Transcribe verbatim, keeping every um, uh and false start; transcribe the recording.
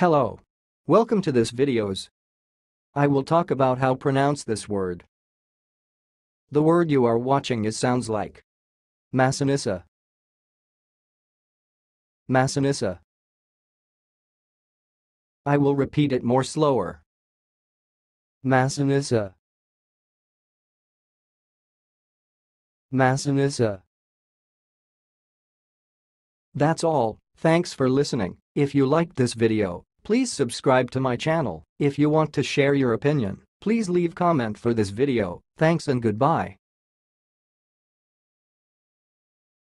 Hello. Welcome to this videos. I will talk about how pronounce this word. The word you are watching is sounds like Massinissa. Massinissa. I will repeat it more slower. Massinissa. Massinissa. That's all. Thanks for listening. If you liked this video, please subscribe to my channel. If you want to share your opinion, please leave comment for this video. Thanks and goodbye.